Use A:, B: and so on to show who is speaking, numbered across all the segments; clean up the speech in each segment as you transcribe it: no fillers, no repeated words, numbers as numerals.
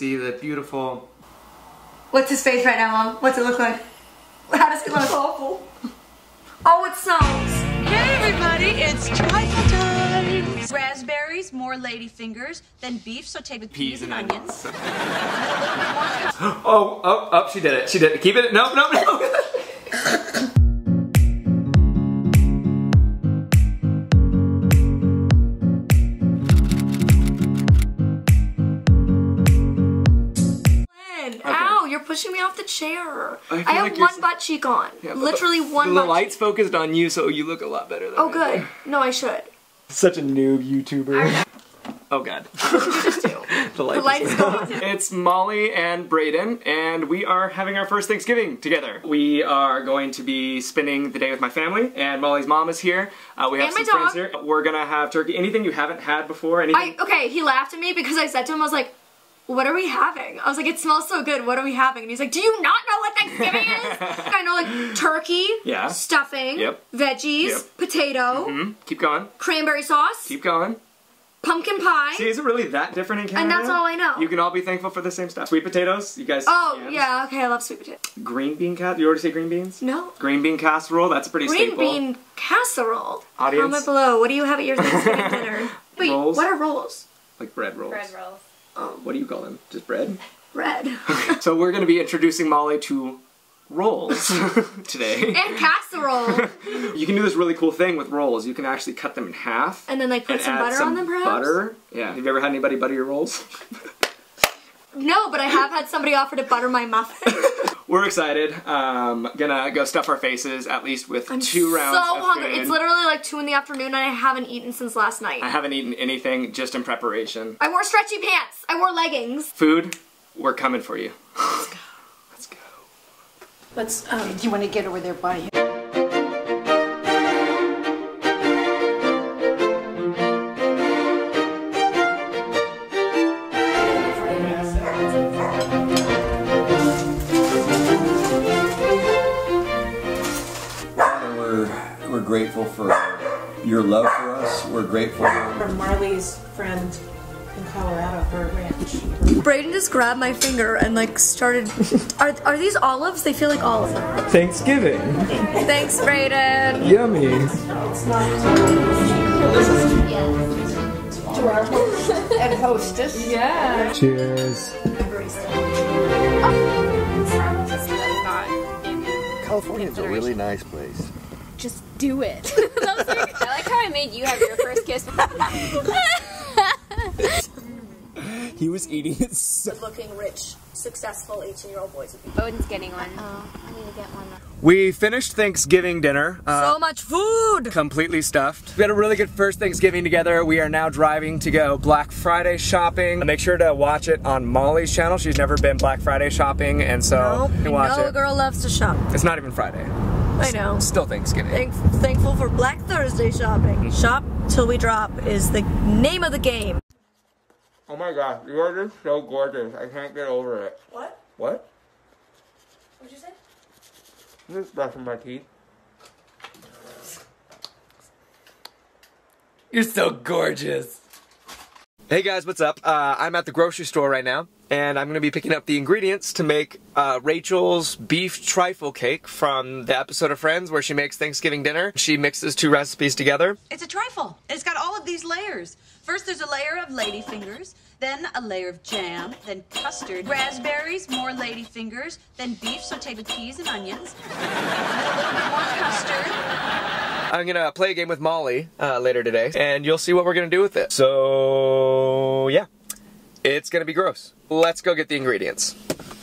A: see the beautiful...
B: What's his face right now, Mom? What's it look like? How does it look? Awful. Oh, it smells.
C: Hey everybody, it's trifle time! Raspberries, more lady fingers, then beef sauteed with peas and onions.
A: Oh, she did it. She did it. Keep it. No.
B: Ow, you're pushing me off the chair. I have
A: like
B: one butt cheek on.
A: Yeah,
B: literally one butt cheek.
A: The light's focused on you, so you look a lot better than
B: Oh, good. No, I should.
A: Such a noob YouTuber. Oh, God.
B: You just do.
A: The light is gone. It's Molly and Bradon, and we are having our first Thanksgiving together. We are going to be spending the day with my family, and Molly's mom is here. We have some friends here. We're gonna have turkey. Anything you haven't had before? Anything?
B: Okay, he laughed at me because I said to him, I was like, what are we having? I was like, it smells so good, what are we having? And he's like, do you not know what Thanksgiving is? I know, like, turkey, stuffing, veggies, potato,
A: keep going,
B: cranberry sauce,
A: keep going,
B: pumpkin pie.
A: See, is it really that different in Canada?
B: And that's all I know.
A: You can all be thankful for the same stuff. Sweet potatoes, you guys.
B: Oh, yeah, okay, I love sweet potatoes.
A: Green bean casserole, you already say green beans?
B: No.
A: Green bean casserole, that's a pretty staple.
B: Green bean casserole.
A: Audience?
B: Comment below, what do you have at your Thanksgiving dinner? Wait,
A: rolls?
B: What are rolls?
A: Like bread rolls.
D: Bread rolls.
A: What do you call them? Just bread?
B: Bread.
A: So we're going to be introducing Molly to rolls today.
B: And casserole.
A: You can do this really cool thing with rolls. You can actually cut them in half.
B: And then like put some butter on them perhaps?
A: Butter. Yeah. Have you ever had anybody butter your rolls?
B: No, but I have had somebody offer to butter my muffin.
A: We're excited. Gonna go stuff our faces at least with 2 rounds of
B: so hungry.
A: food.
B: It's literally like 2 in the afternoon and I haven't eaten since last night.
A: I haven't eaten anything just in preparation.
B: I wore stretchy pants. I wore leggings.
A: Food, we're coming for you. Let's go.
D: Let's, do you want to get over there by him?
E: We're grateful for your love for us. We're grateful
D: for Marley's friend in Colorado, her ranch.
B: Bradon just grabbed my finger and like started. Are these olives? They feel like olives.
A: Thanksgiving.
B: Thanks, Bradon.
A: Yummy.
D: It's not. To our host and hostess.
B: Yeah.
A: Cheers.
E: California is a really nice place.
F: Just do it. I like how I made you have your first kiss.
A: He was eating it so...
B: Looking rich, successful 18-year-old boys would be.
F: Odin's getting one. I need to get one.
A: We finished Thanksgiving dinner.
B: So much food!
A: Completely stuffed. We had a really good first Thanksgiving together. We are now driving to go Black Friday shopping. Make sure to watch it on Molly's channel. She's never been Black Friday shopping, and so watch it.
B: No girl loves to shop.
A: It's not even Friday.
B: I know.
A: Still Thanksgiving.
B: Thankful for Black Thursday shopping. Shop till we drop is the name of the game.
A: Oh my gosh, you are just so gorgeous. I can't get over it.
B: What?
A: What?
B: What'd you say?
A: I'm just brushing my teeth. You're so gorgeous. Hey guys, what's up? I'm at the grocery store right now, and I'm going to be picking up the ingredients to make Rachel's beef trifle cake from the episode of Friends where she makes Thanksgiving dinner. She mixes 2 recipes together.
C: It's a trifle. It's got all of these layers. First there's a layer of lady fingers, then a layer of jam, then custard, raspberries, more lady fingers, then beef sauteed with peas and onions, more custard.
A: I'm gonna play a game with Molly later today, and you'll see what we're gonna do with it. So, yeah. It's gonna be gross. Let's go get the ingredients.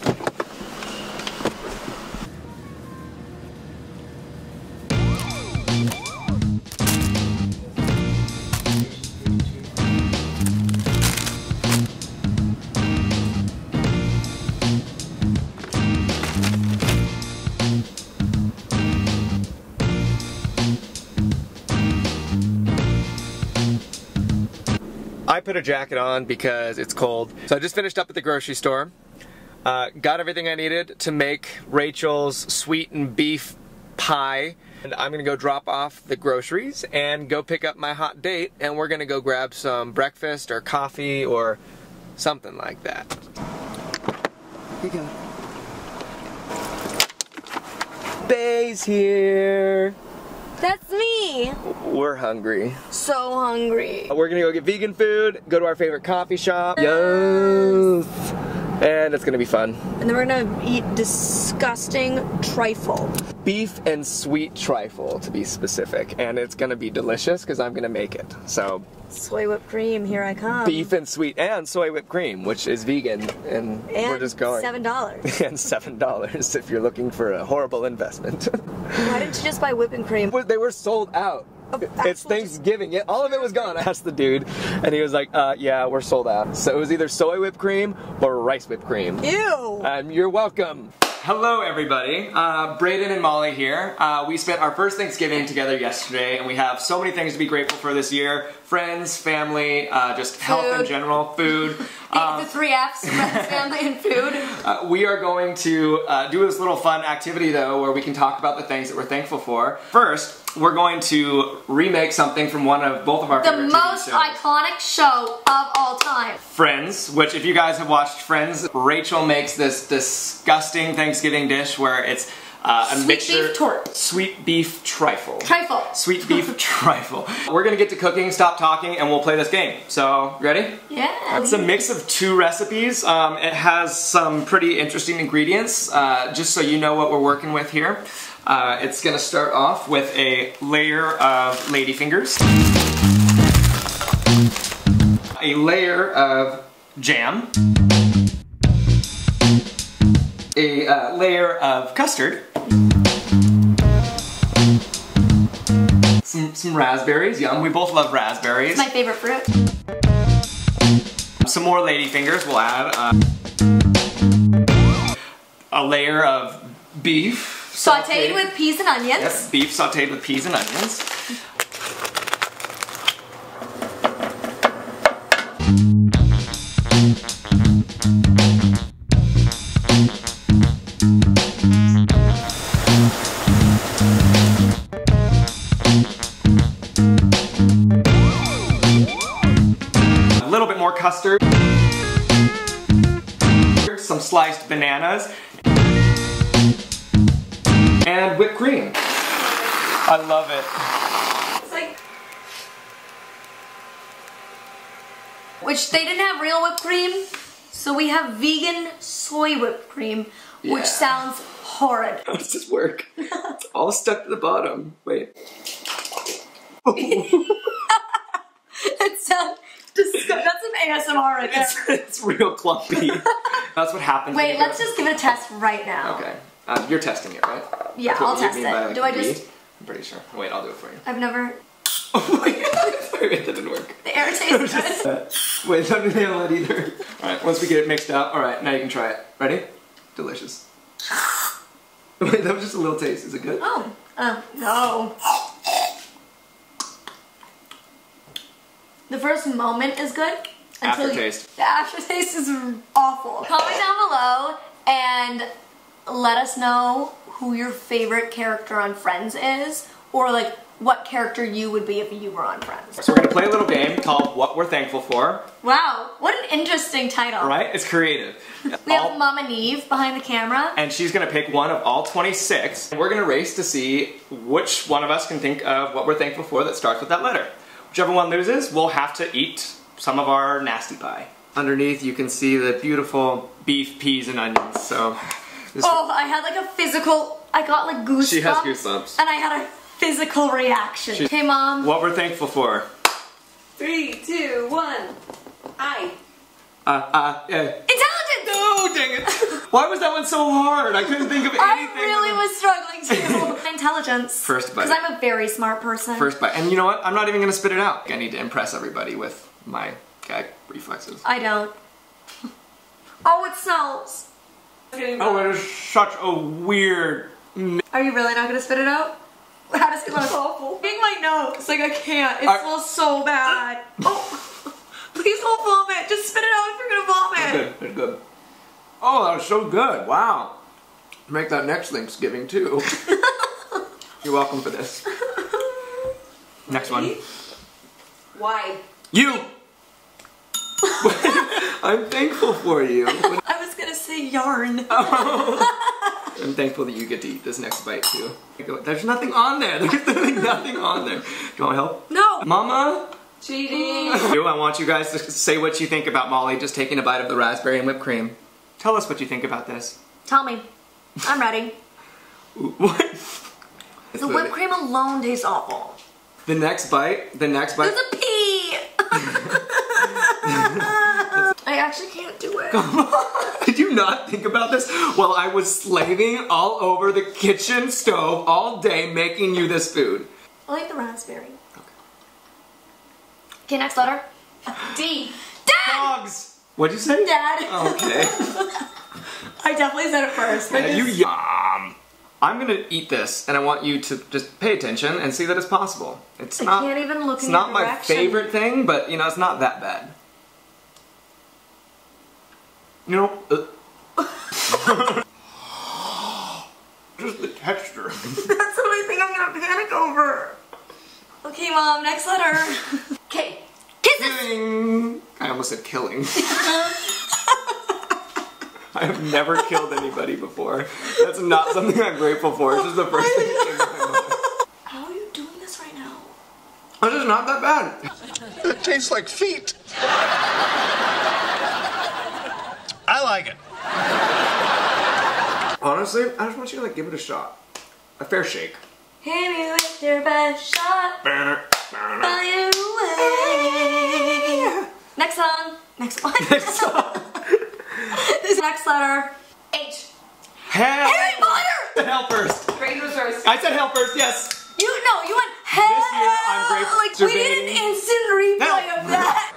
A: I put a jacket on because it's cold. So I just finished up at the grocery store. Got everything I needed to make Rachel's sweetened beef pie. And I'm gonna go drop off the groceries and go pick up my hot date, and we're gonna go grab some breakfast or coffee or something like that. you go. Bay's here.
B: That's me.
A: We're hungry.
B: So hungry.
A: We're gonna go get vegan food, go to our favorite coffee shop. Yes. And it's gonna be fun.
B: And then we're gonna eat disgusting trifle.
A: Beef and sweet trifle, to be specific. And it's gonna be delicious because I'm gonna make it. So,
B: soy whipped cream, here I come.
A: beef and sweet, and soy whipped cream, which is vegan, and we're just going.
B: $7.
A: And $7 if you're looking for a horrible investment.
B: Why didn't you just buy whipping cream?
A: They were sold out. It's Thanksgiving. Yeah, all of it was gone. I asked the dude, and he was like, yeah, we're sold out. So it was either soy whipped cream or rice whipped cream.
B: Ew!
A: You're welcome. Hello, everybody. Bradon and Molly here. We spent our first Thanksgiving together yesterday, and we have so many things to be grateful for this year. Friends, family, just health in general, food.
B: The 3 F's, friends, family, and food.
A: We are going to do this little fun activity, though, where we can talk about the things that we're thankful for. First, we're going to remake something from both of our favorite TV shows.
B: The most iconic show of all time.
A: Friends, which if you guys have watched Friends, Rachel makes this disgusting Thanksgiving dish where it's a mixture.
B: Sweet beef tort.
A: Sweet beef trifle.
B: Trifle.
A: Sweet beef trifle. We're gonna get to cooking, stop talking, and we'll play this game. So, ready?
B: Yeah.
A: It's a mix of 2 recipes. It has some pretty interesting ingredients, just so you know what we're working with here. It's gonna start off with a layer of ladyfingers, a layer of jam, a layer of custard, some raspberries, yum, we both love raspberries.
B: It's my favorite fruit.
A: Some more ladyfingers, we'll add a layer of beef.
B: Sauteed with peas and onions.
A: Yes, beef sauteed with peas and onions. A little bit more custard. Some sliced bananas. And whipped cream. I love it.
B: It's like... Which they didn't have real whipped cream, so we have vegan soy whipped cream, which sounds horrid.
A: How does this work? It's all stuck to the bottom. Wait.
B: It sounds disgusting. That's some ASMR right there.
A: It's real clumpy. That's what happens.
B: Wait, let's just give it a test right now.
A: Okay. You're testing it, right?
B: Yeah, I'll test it.
A: Like,
B: do I just...
A: I'm pretty sure. Wait, I'll do it for you.
B: I've never...
A: Oh my god, wait, that didn't work.
B: The air tastes good.
A: Wait, don't nail it either. Alright, once we get it mixed up, alright, now you can try it. Ready? Delicious. Wait, that was just a little taste. Is it good?
B: Oh, no. The first moment is good.
A: Aftertaste.
B: The aftertaste is awful. Comment down below and let us know who your favorite character on Friends is, or like what character you would be if you were on Friends.
A: So we're gonna play a little game called What We're Thankful For.
B: Wow, what an interesting title.
A: Right? It's creative.
B: We have Mama Neve behind the camera.
A: And she's gonna pick one of all 26. And we're gonna race to see which one of us can think of what we're thankful for that starts with that letter. Whichever one loses, we'll have to eat some of our nasty pie. Underneath you can see the beautiful beef, peas, and onions. So.
B: I had like a physical, I got like goosebumps.
A: She has goosebumps.
B: And I had a physical reaction. Okay, Mom.
A: What we're thankful for.
D: 3, 2, 1. I.
B: Intelligence!
A: No, dang it. Why was that one so hard? I couldn't think of anything.
B: I really was struggling too. Intelligence.
A: First bite.
B: Because I'm a very smart person.
A: First bite. And you know what? I'm not even going to spit it out. I need to impress everybody with my gag reflexes.
B: I don't. Oh, it smells.
A: Oh, it is such a weird...
B: Are you really not going to spit it out? How does it look? Awful. Being my nose, like I can't. It smells so bad. Oh, please don't vomit. Just spit it out if you're going to vomit.
A: It's good. Oh, that was so good. Wow. Make that next Thanksgiving too. You're welcome for this. Next one.
D: Why?
A: You! I'm thankful for you.
B: I was gonna say yarn.
A: Oh. I'm thankful that you get to eat this next bite too. There's nothing on there. There's literally nothing on there. Do you want help?
B: No.
A: Mama?
B: Cheating.
A: I want you guys to say what you think about Molly just taking a bite of the raspberry and whipped cream. Tell us what you think about this.
B: Tell me. I'm ready.
A: What?
B: The whipped cream alone tastes awful.
A: The next bite. There's
B: a pea! I actually can't do it.
A: Come on. Did you not think about this? While I was slaving all over the kitchen stove all day making you this food.
B: I like the raspberry. Okay, next letter. D. Dad!
A: Dogs! What'd you say?
B: Dad.
A: Okay.
B: I definitely said it first.
A: I'm gonna eat this, and I want you to just pay attention and see that it's possible. I can't
B: even look in
A: your direction. It's not my favorite thing, but you know, it's not that bad. You know, just the texture.
B: That's the only thing I'm gonna panic over. Okay, Mom, next letter. K. Kisses!
A: Killing. I almost said killing. I have never killed anybody before. That's not something I'm grateful for. This is the first thing that came to my mind.
B: How are you doing this right now?
A: This is not that bad.
G: It tastes like feet. I like it.
A: Honestly, I just want you to like give it a shot. A fair shake.
B: Hit me with your best shot. Fly away. Next song. Next one.
A: Next song.
B: This next letter. H.
A: Hell.
B: Harry Potter!
A: I said hell first.
F: Grade was first.
A: I said hell first, yes.
B: You went hell.
A: This year I'm grateful.
B: Like, we did an instant replay of that.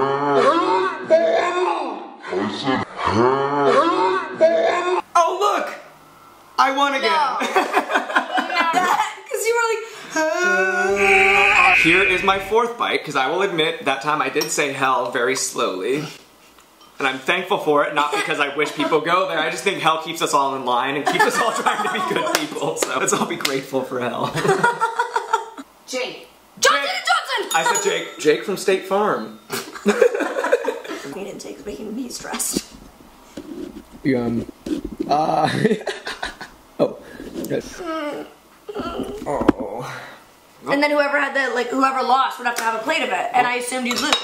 A: Oh, look! I won again.
B: Because you were like,
A: Here is my fourth bite, because I will admit that time I did say hell very slowly. And I'm thankful for it, not because I wish people go there. I just think hell keeps us all in line and keeps us all trying to be good people. So let's all be grateful for hell.
B: Jake. Johnson & Johnson!
A: I said Jake. Jake from State Farm.
B: Green intake's making me stressed.
A: Oh. Yes. Oh.
B: And then whoever lost would have to have a plate of it, and I assumed you'd lose.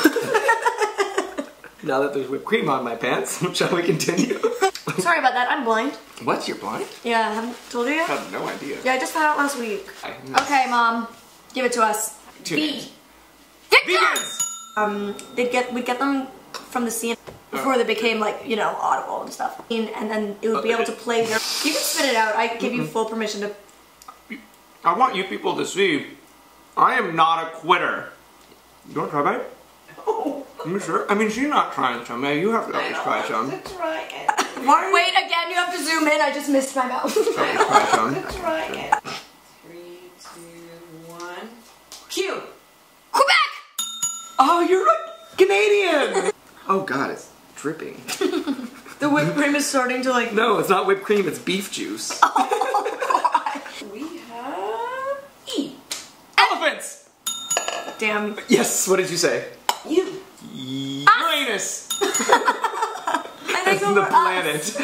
A: Now that there's whipped cream on my pants, shall we continue?
B: Sorry about that, I'm blind.
A: What? You're blind?
B: Yeah, I haven't told you yet?
A: I have no idea.
B: Yeah, I just found out last week. Okay, Mom, give it to us.
A: V.
B: Vegans! We'd get them from the scene before they became like, you know, audible and stuff. And then it would be able to play their... You can spit it out, I give you full permission to...
A: I want you people to see, I am not a quitter. You want to try it? Oh. I'm sure. I mean, she's not trying some. You have to always try some.
B: Try it. Wait, again, you have to zoom in. I just missed my mouth.
A: Try some.
D: Try it. 3, 2, 1.
B: Q. Quebec!
A: Oh, you're a Canadian! Oh god, it's dripping.
B: The whipped cream is starting to like...
A: No, it's not whipped cream, it's beef juice.
B: Oh god. We have... E.
A: Elephants!
B: Damn.
A: Yes, what did you say?
B: You.
A: Uranus!
B: And I go
A: the
B: for
A: planet.
B: Us.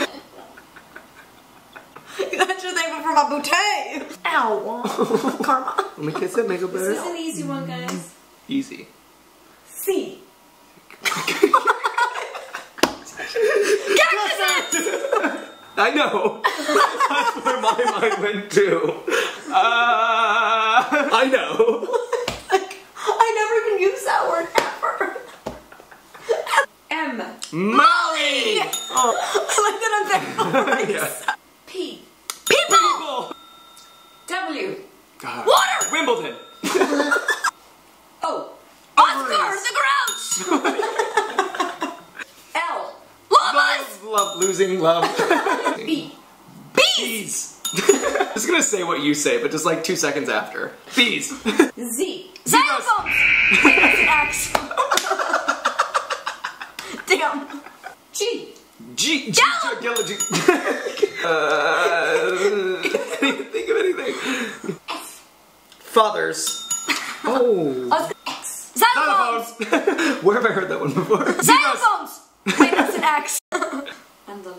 B: That's your thing for my bouquet. Ow. Karma.
A: Let me kiss it, make it better.
D: This is an easy one, guys.
A: Easy.
B: C.
A: I know. That's where my mind went too. I know.
B: Like, I never even used that word ever.
D: M.
A: Molly!
B: Oh. I like that I'm thankful.
A: Yeah.
B: P. People!
D: W.
A: God.
B: Water!
A: Wimbledon.
B: O. Oscar the Grouch! L. Llamas!
A: Love losing love.
B: B.
A: Bees! I'm just gonna say what you say, but just like 2 seconds after. Bees!
B: Z. Xylophones! Wait, that's an X. Damn. G.
A: G. Think of anything.
B: F.
A: Fathers. Oh.
B: X. Xylophones!
A: Where have I heard that one before?
B: Xylophones! Wait, that's an X. And the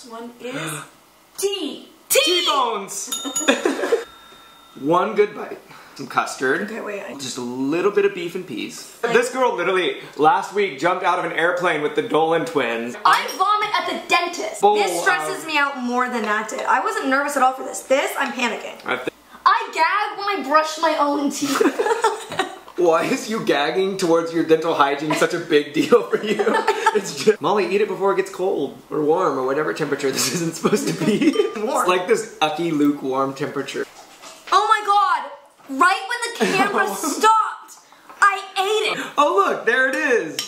B: Next one is T.
A: T-bones. One good bite. Some custard.
B: Okay, wait.
A: Just a little bit of beef and peas. This girl literally last week jumped out of an airplane with the Dolan twins.
B: I vomit at the dentist. This stresses me out more than that did. I wasn't nervous at all for this. This, I'm panicking. I gag when I brush my own teeth.
A: Why is you gagging towards your dental hygiene such a big deal for you? It's just, Molly, eat it before it gets cold or warm or whatever temperature this isn't supposed to be. It's like this ucky lukewarm temperature.
B: Oh my god! Right when the camera stopped, I ate it.
A: Oh look, there it is.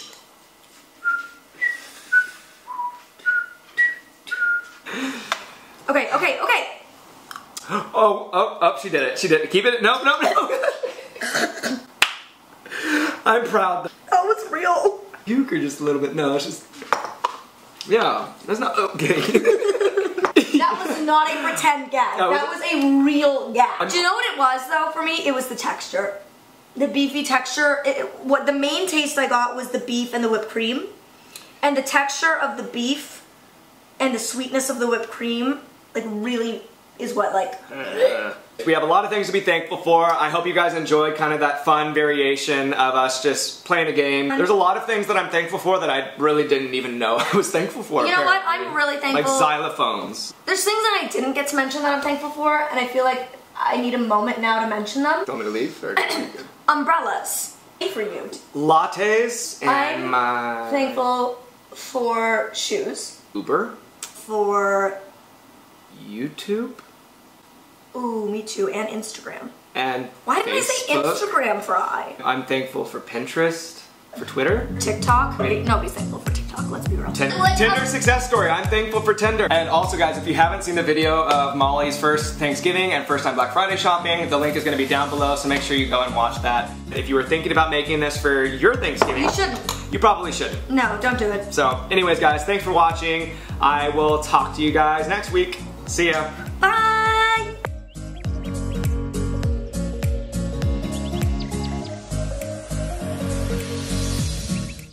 B: Okay.
A: Oh, she did it. She did it. Keep it. No. I'm proud.
B: Oh, it's real.
A: Puke or just a little bit. No, it's just. Yeah, that's not okay.
B: That was not a pretend gag. That was a real gag. Do you know what it was though for me? It was the texture. The beefy texture. What the main taste I got was the beef and the whipped cream. And the texture of the beef and the sweetness of the whipped cream like really is what like...
A: We have a lot of things to be thankful for. I hope you guys enjoyed kind of that fun variation of us just playing a game. There's a lot of things that I'm thankful for that I really didn't even know I was thankful for.
B: You know what? I'm really thankful.
A: Like xylophones.
B: There's things that I didn't get to mention that I'm thankful for, and I feel like I need a moment now to mention them.
A: Do you want me to leave? Or
B: umbrellas. For you.
A: Lattes and
B: I'm thankful for shoes.
A: Uber.
B: For
A: YouTube.
B: Ooh, me too, and Instagram.
A: And
B: why did I say Instagram, Fry?
A: I'm thankful for Pinterest, for Twitter.
B: TikTok? Nobody's thankful for TikTok, let's be real.
A: Tinder success story, I'm thankful for Tinder. And also guys, if you haven't seen the video of Molly's first Thanksgiving and first time Black Friday shopping, the link is gonna be down below, so make sure you go and watch that. If you were thinking about making this for your Thanksgiving,
B: you shouldn't.
A: You probably shouldn't.
B: No, don't do it.
A: So anyways guys, thanks for watching. I will talk to you guys next week. See ya.
B: Bye.